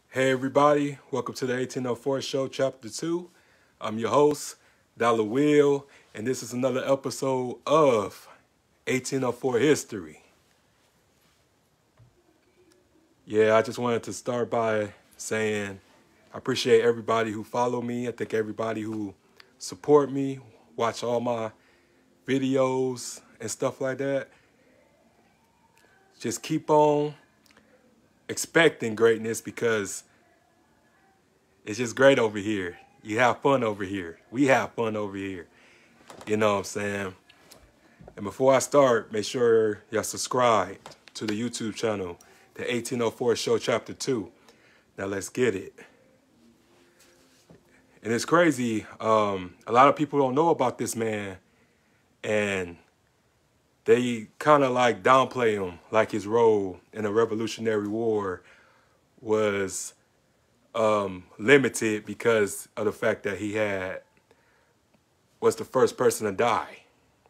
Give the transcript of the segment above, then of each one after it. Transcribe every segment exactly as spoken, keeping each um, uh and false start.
Hey everybody, welcome to the eighteen oh four Show, Chapter two. I'm your host, Dollar Will, and this is another episode of eighteen oh four History. Yeah, I just wanted to start by saying I appreciate everybody who follow me. I think everybody who support me, watch all my videos and stuff like that. Just keep on expecting greatness because it's just great over here. You have fun over here. We have fun over here. You know what I'm saying? And before I start, make sure y'all subscribe to the YouTube channel, the eighteen oh four Show Chapter two. Now let's get it. And it's crazy. Um, a lot of people don't know about this man. And they kind of like downplay him, like his role in the Revolutionary War was um, limited because of the fact that he had was the first person to die.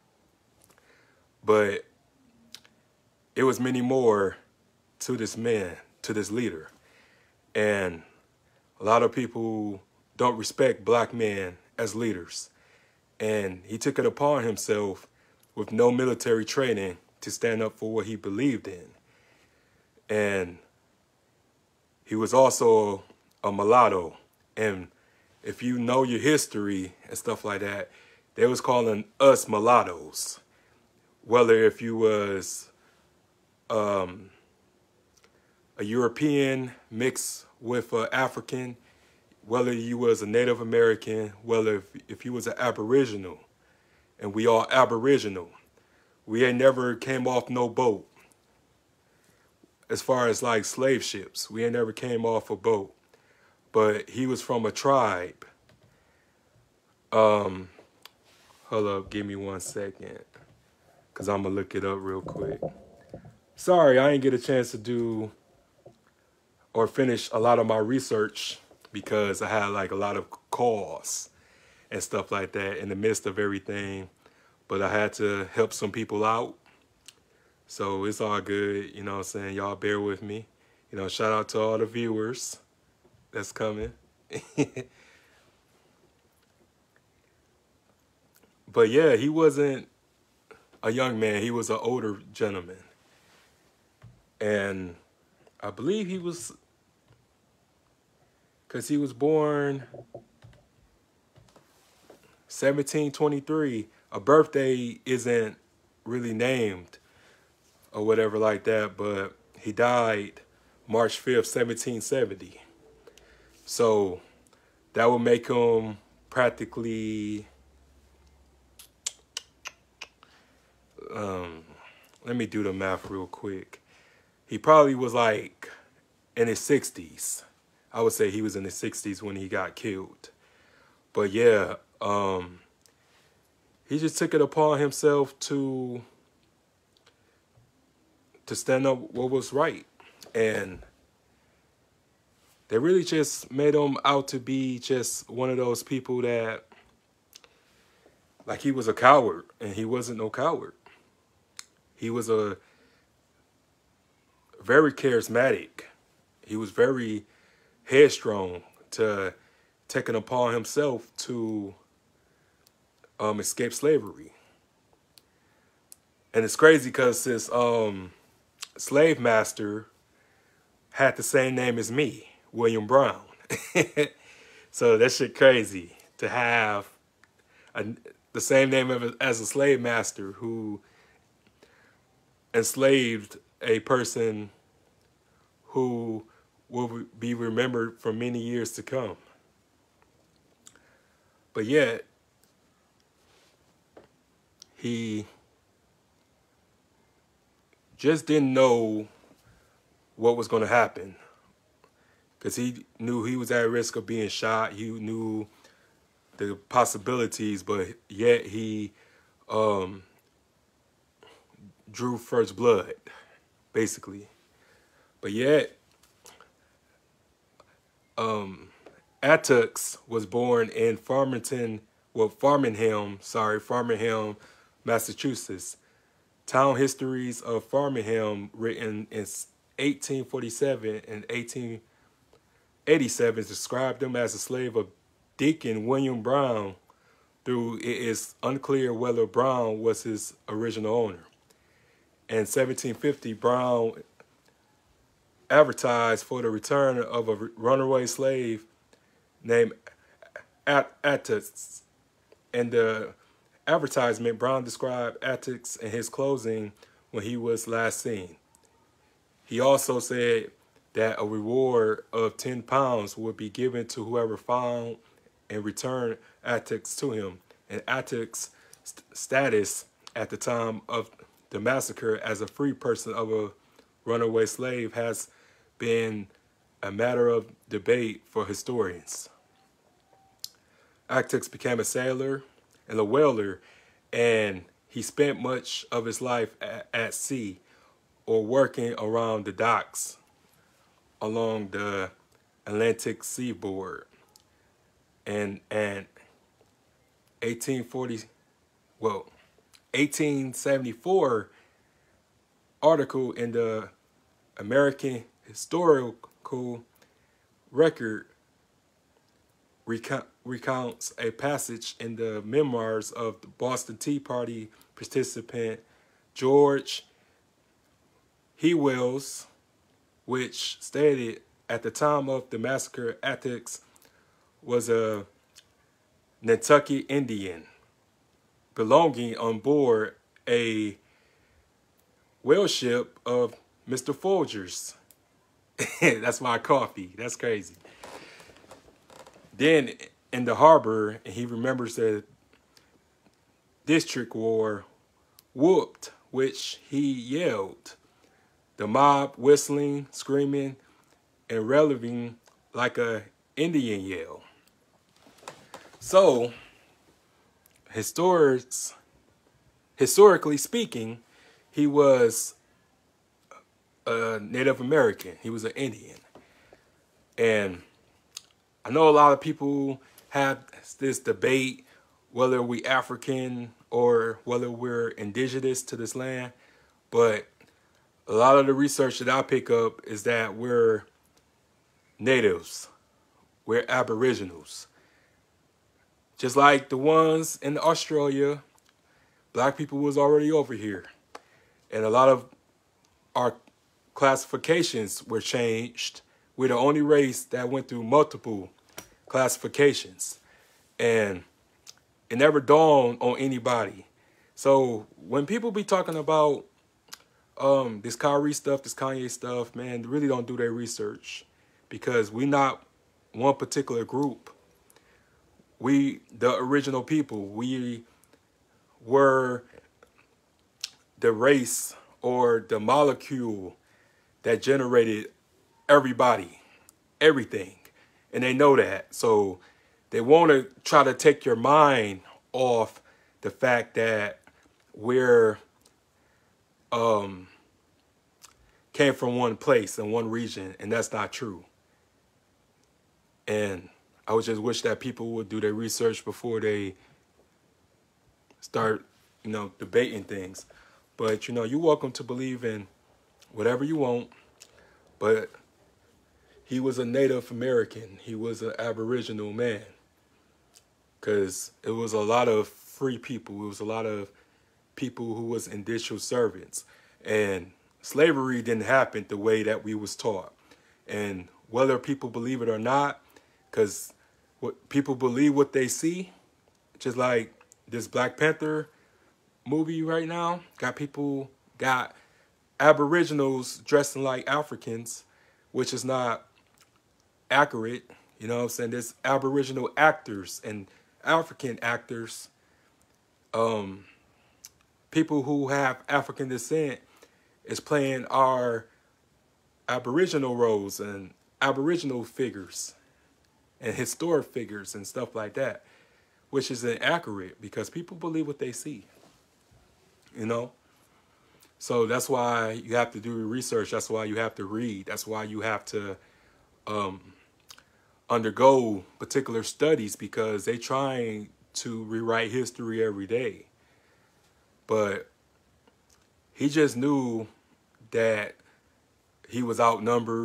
But it was many more to this man, to this leader. And a lot of people don't respect black men as leaders. And he took it upon himself with no military training to stand up for what he believed in. And he was also a mulatto. And if you know your history and stuff like that, they was calling us mulattoes. Whether if you was um, a European mixed with an African, whether you was a Native American, whether if, if you was an Aboriginal, and we all Aboriginal. We ain't never came off no boat. As far as like slave ships, we ain't never came off a boat. But he was from a tribe. Um, hold up, give me one second. Because I'm going to look it up real quick. Sorry, I didn't get a chance to do or finish a lot of my research because I had like a lot of calls and stuff like that in the midst of everything. But I had to help some people out. So it's all good. You know what I'm saying? Y'all bear with me. You know, shout out to all the viewers that's coming. But yeah, he wasn't a young man. He was an older gentleman. And I believe he was, because he was born seventeen twenty-three. A birthday isn't really named or whatever like that, but he died March fifth, seventeen seventy. So that would make him practically, um, let me do the math real quick. He probably was like in his sixties. I would say he was in his sixties when he got killed. But yeah, um, he just took it upon himself to to stand up what was right. And they really just made him out to be just one of those people that, like he was a coward, and he wasn't no coward. He was a very charismatic. He was very headstrong to taking upon himself to Um, escape slavery. And it's crazy because his um, slave master had the same name as me, William Brown. So that shit crazy to have a, the same name of, as a slave master who enslaved a person who will be remembered for many years to come. But yet, he just didn't know what was going to happen because he knew he was at risk of being shot. He knew the possibilities, but yet he um, drew first blood, basically. But yet, um, Attucks was born in Farmington, well, Farmingham, sorry, Farmingham, Massachusetts. Town histories of Farmingham written in eighteen forty-seven and eighteen eighty-seven described him as a slave of Deacon William Brown, though it is unclear whether Brown was his original owner. In seventeen fifty, Brown advertised for the return of a runaway slave named Attucks. In the advertisement, Brown described Attucks in his clothing when he was last seen. He also said that a reward of ten pounds would be given to whoever found and returned Attucks to him. And Attucks' st status at the time of the massacre as a free person of a runaway slave has been a matter of debate for historians. Attucks became a sailor and a whaler, and he spent much of his life at, at sea or working around the docks along the Atlantic seaboard. And and eighteen forty, well, eighteen seventy-four article in the American Historical Record recount, recounts a passage in the memoirs of the Boston Tea Party participant George Hewells, which stated at the time of the massacre, Attucks was a Nantucket Indian belonging on board a whale ship of Mister Folger's. That's my coffee. That's crazy. Then in the harbor, he remembers the district war whooped, which he yelled. The mob whistling, screaming, and reveling like a Indian yell. So, historians, historically speaking, he was a Native American. He was an Indian. And I know a lot of people have this debate whether we African or whether we're indigenous to this land, but a lot of the research that I pick up is that we're natives, we're aboriginals. Just like the ones in Australia, black people was already over here. And a lot of our classifications were changed. We're the only race that went through multiple classifications. And it never dawned on anybody. So when people be talking about um, this Kyrie stuff, this Kanye stuff, man, they really don't do their research. Because we're not one particular group. We, the original people, we were the race or the molecule that generated everybody, everything. And they know that. So they want to try to take your mind off the fact that we're um, came from one place and one region, and that's not true. And I would just wish that people would do their research before they start, you know, debating things. But, you know, you're welcome to believe in whatever you want. But he was a Native American. He was an Aboriginal man. Because it was a lot of free people. It was a lot of people who was indentured servants. And slavery didn't happen the way that we was taught. And whether people believe it or not, because what people believe what they see, just like this Black Panther movie right now, got people, got Aboriginals dressing like Africans, which is not accurate. You know what I'm saying? There's Aboriginal actors and African actors, um, people who have African descent is playing our Aboriginal roles and Aboriginal figures and historic figures and stuff like that, which is inaccurate because people believe what they see, you know? So that's why you have to do research. That's why you have to read. That's why you have to um, undergo particular studies, because they're trying to rewrite history every day. But he just knew that he was outnumbered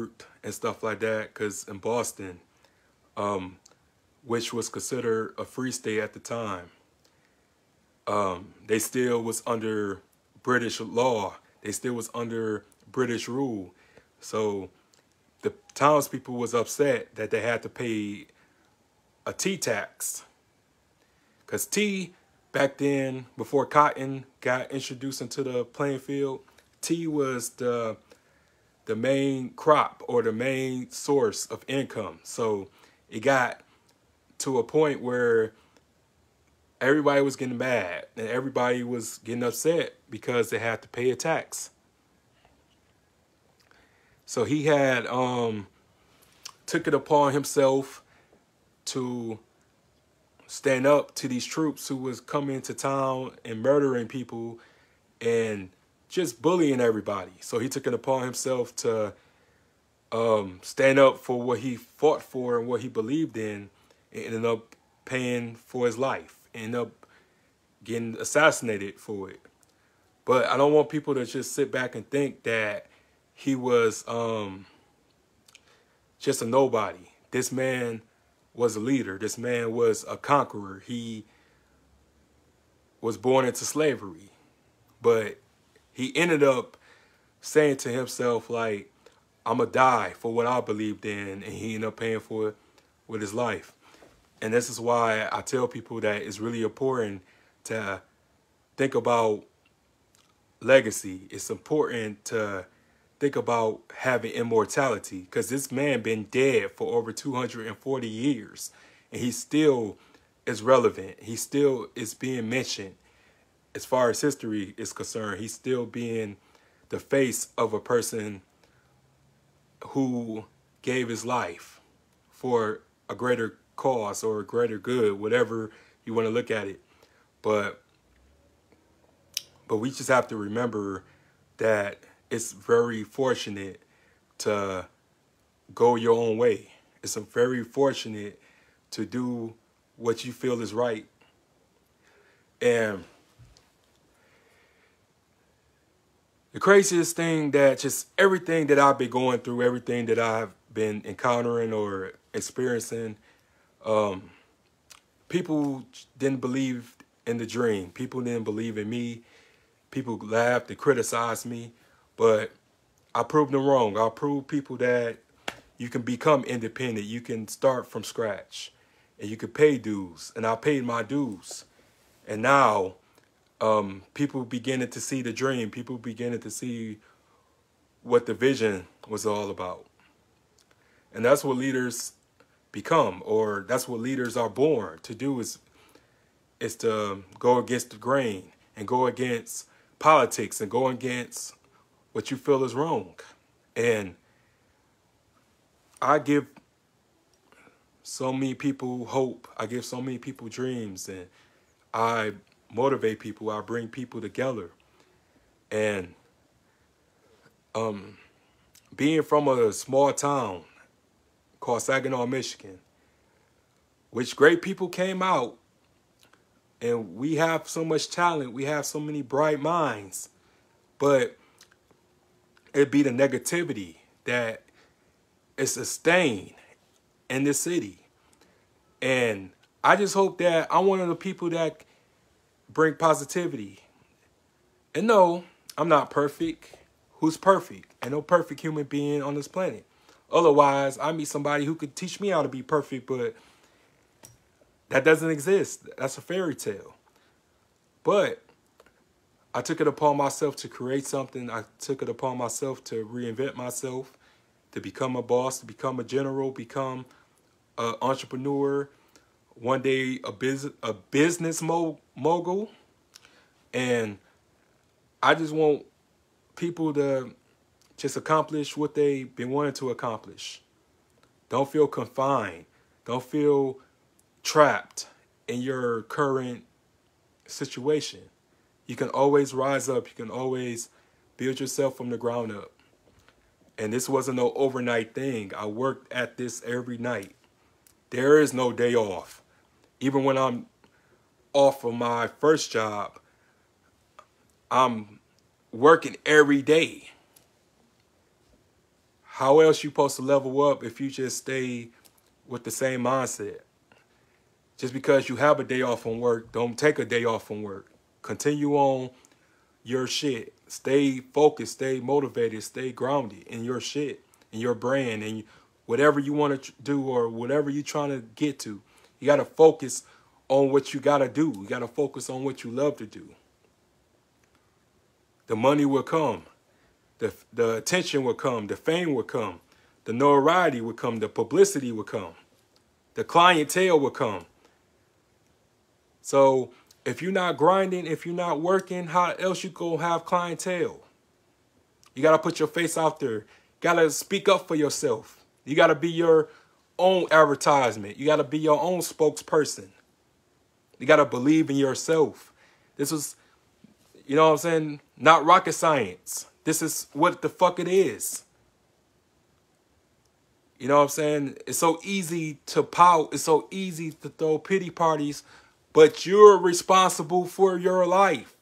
and stuff like that, because in Boston, um, which was considered a free state at the time, um, they still was under British law. They still was under British rule. So the townspeople was upset that they had to pay a tea tax. Because tea, back then, before cotton got introduced into the playing field, tea was the the main crop or the main source of income. So it got to a point where everybody was getting mad and everybody was getting upset because they had to pay a tax. So he had um, took it upon himself to stand up to these troops who was coming to town and murdering people and just bullying everybody. So he took it upon himself to um, stand up for what he fought for and what he believed in, and ended up paying for his life, ended up getting assassinated for it. But I don't want people to just sit back and think that he was um, just a nobody. This man was a leader. This man was a conqueror. He was born into slavery, but he ended up saying to himself, like, I'm going to die for what I believed in, and he ended up paying for it with his life. And this is why I tell people that it's really important to think about legacy. It's important to think about having immortality, because this man been dead for over two hundred forty years, and he still is relevant. He still is being mentioned. As far as history is concerned, he's still being the face of a person who gave his life for a greater cause or a greater good, whatever you want to look at it. But but we just have to remember that it's very fortunate to go your own way. It's a very fortunate to do what you feel is right. And the craziest thing that just everything that I've been going through, everything that I've been encountering or experiencing, um, people didn't believe in the dream. People didn't believe in me. People laughed and criticized me, but I proved them wrong. I proved people that you can become independent. You can start from scratch, and you can pay dues. And I paid my dues. And now um, people beginning to see the dream. People beginning to see what the vision was all about. And that's what leaders become, or that's what leaders are born to do, is, is to go against the grain and go against politics and go against what you feel is wrong. And I give so many people hope. I give so many people dreams, and I motivate people. I bring people together. And um, being from a small town called Saginaw, Michigan, which great people came out, and we have so much talent. We have so many bright minds, but it'd be the negativity that is sustained in this city. And I just hope that I'm one of the people that bring positivity. And no, I'm not perfect. Who's perfect? And no perfect human being on this planet. Otherwise, I meet somebody who could teach me how to be perfect, but that doesn't exist. That's a fairy tale. But I took it upon myself to create something. I took it upon myself to reinvent myself, to become a boss, to become a general, become an entrepreneur, one day a, biz a business mo mogul. And I just want people to just accomplish what they've been wanting to accomplish. Don't feel confined. Don't feel trapped in your current situation. You can always rise up. You can always build yourself from the ground up. And this wasn't no overnight thing. I worked at this every night. There is no day off. Even when I'm off of my first job, I'm working every day. how else you supposed to level up if you just stay with the same mindset? Just because you have a day off from work, don't take a day off from work. Continue on your shit. Stay focused, stay motivated, stay grounded in your shit, in your brand, and whatever you want to do or whatever you're trying to get to. You got to focus on what you got to do. You got to focus on what you love to do. The money will come. The, the attention will come. The fame will come. The notoriety will come. The publicity will come. The clientele will come. So if you're not grinding, if you're not working, how else you gonna have clientele? You got to put your face out there. You got to speak up for yourself. You got to be your own advertisement. You got to be your own spokesperson. You got to believe in yourself. This was, you know what I'm saying, not rocket science. This is what the fuck it is. You know what I'm saying? It's so easy to pout. It's so easy to throw pity parties, but you're responsible for your life.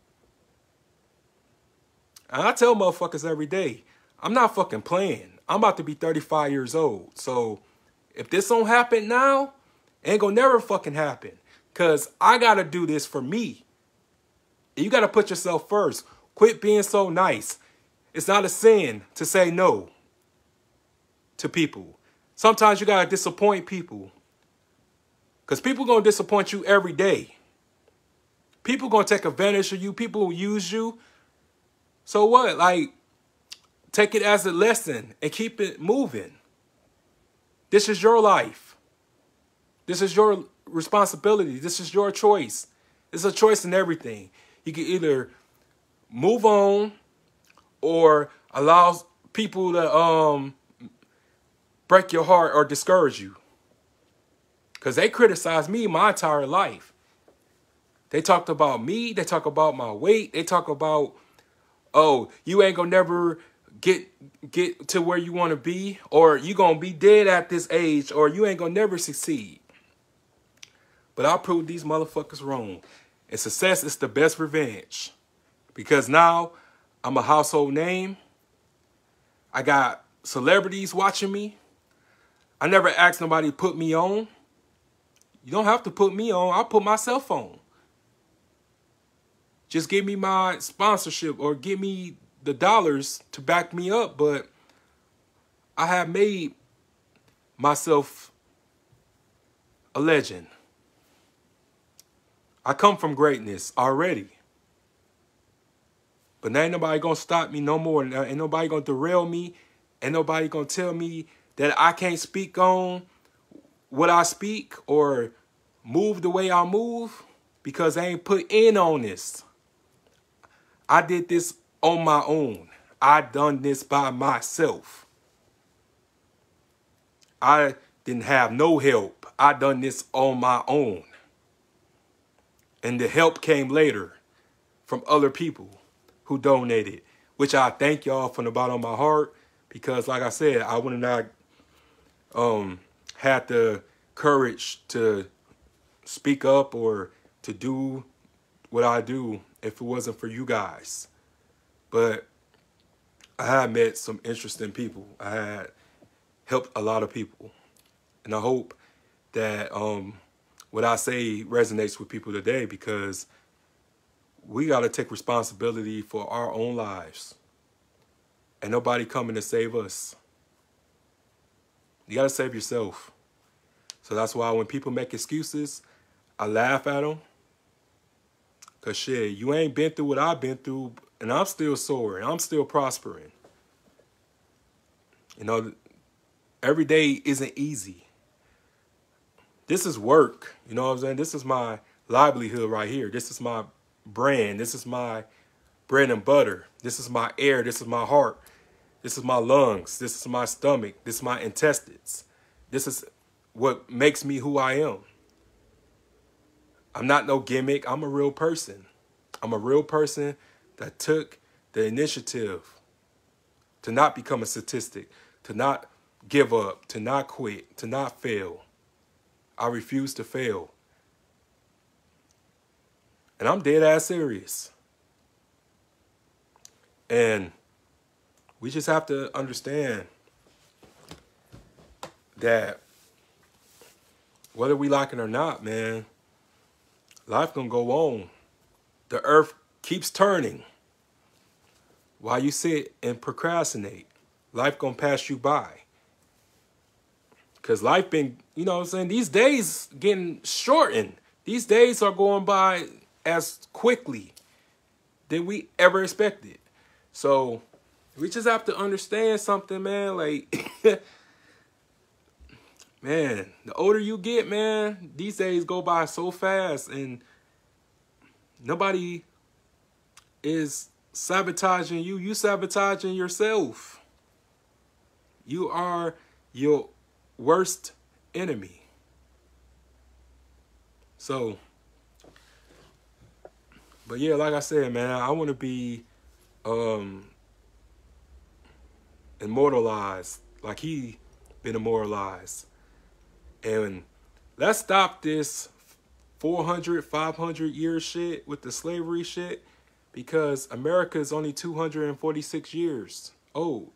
And I tell motherfuckers every day, I'm not fucking playing. I'm about to be thirty-five years old. So if this don't happen now, it ain't gonna never fucking happen. Because I got to do this for me. You got to put yourself first. Quit being so nice. It's not a sin to say no to people. Sometimes you got to disappoint people. Because people going to disappoint you every day. People going to take advantage of you. People will use you. So what? Like, take it as a lesson and keep it moving. This is your life. This is your responsibility. This is your choice. It's a choice in everything. You can either move on or allow people to um, break your heart or discourage you. Because they criticized me my entire life. They talked about me. They talk about my weight. They talk about, oh, you ain't gonna never get get to where you want to be, or you gonna be dead at this age, or you ain't gonna never succeed. But I proved these motherfuckers wrong. And success is the best revenge. Because now I'm a household name. I got celebrities watching me. I never asked nobody to put me on. You don't have to put me on. I'll put myself on. Just give me my sponsorship or give me the dollars to back me up. But I have made myself a legend. I come from greatness already. But now ain't nobody gonna stop me no more. Ain't nobody gonna derail me. Ain't nobody gonna tell me that I can't speak on what I speak or move the way I move, because I ain't put in on this. I did this on my own. I done this by myself. I didn't have no help. I done this on my own. And the help came later from other people who donated, which I thank y'all from the bottom of my heart, because like I said, I would have not um, had the courage to speak up or to do what I do if it wasn't for you guys. But I had met some interesting people. I had helped a lot of people. And I hope that um, what I say resonates with people today, because we got to take responsibility for our own lives. And nobody coming to save us. You got to save yourself. So that's why when people make excuses, I laugh at them. Because shit, you ain't been through what I've been through, and I'm still soaring. I'm still prospering. You know, every day isn't easy. This is work. You know what I'm saying? This is my livelihood right here. This is my brand. This is my bread and butter. This is my air. This is my heart. This is my lungs. This is my stomach. This is my intestines. This is what makes me who I am. I'm not no gimmick. I'm a real person. I'm a real person that took the initiative to not become a statistic, to not give up, to not quit, to not fail. I refuse to fail. And I'm dead ass serious. And we just have to understand that whether we like it or not, man, life gonna go on. The earth keeps turning. While you sit and procrastinate, life gonna pass you by. Cause life been, you know what I'm saying, these days getting shortened. These days are going by as quickly than we ever expected. So we just have to understand something, man. Like, man, the older you get, man, these days go by so fast, and nobody is sabotaging you. You sabotaging yourself. You are your worst enemy. So, but yeah, like I said, man, I want to be um, immortalized like he been immortalized. And let's stop this four hundred, five hundred year shit with the slavery shit, because America is only two hundred forty-six years old.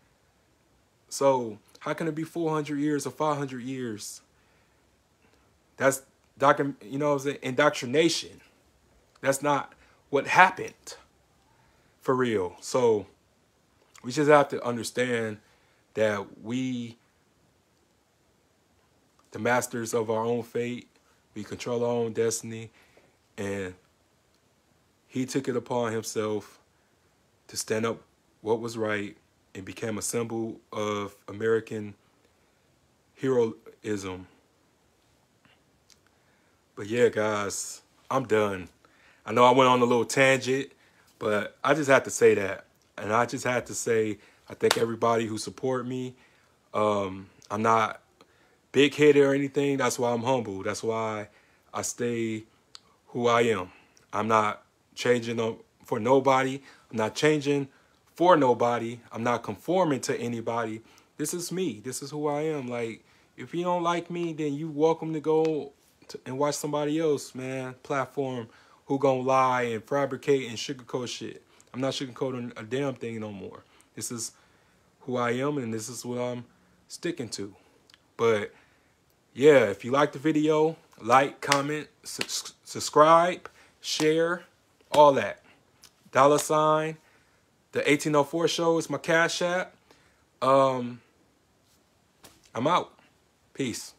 So how can it be four hundred years or five hundred years? That's docu- you know what I'm saying, indoctrination. That's not what happened for real. So we just have to understand that we, the masters of our own fate, we control our own destiny, and he took it upon himself to stand up what was right and became a symbol of American heroism. But yeah, guys, I'm done. I know I went on a little tangent, but I just had to say that. And I just had to say, I thank everybody who support me. Um, I'm not big-headed or anything. That's why I'm humble. That's why I stay who I am. I'm not changing for nobody. I'm not changing for nobody. I'm not conforming to anybody. This is me. This is who I am. Like, if you don't like me, then you welcome to go to, and watch somebody else, man, platform who gonna lie and fabricate and sugarcoat shit. I'm not sugarcoating a damn thing no more. This is who I am, and this is what I'm sticking to. But yeah, if you like the video, like, comment, su- subscribe, share, all that. Dollar sign. The eighteen oh four show is my Cash App. Um, I'm out. Peace.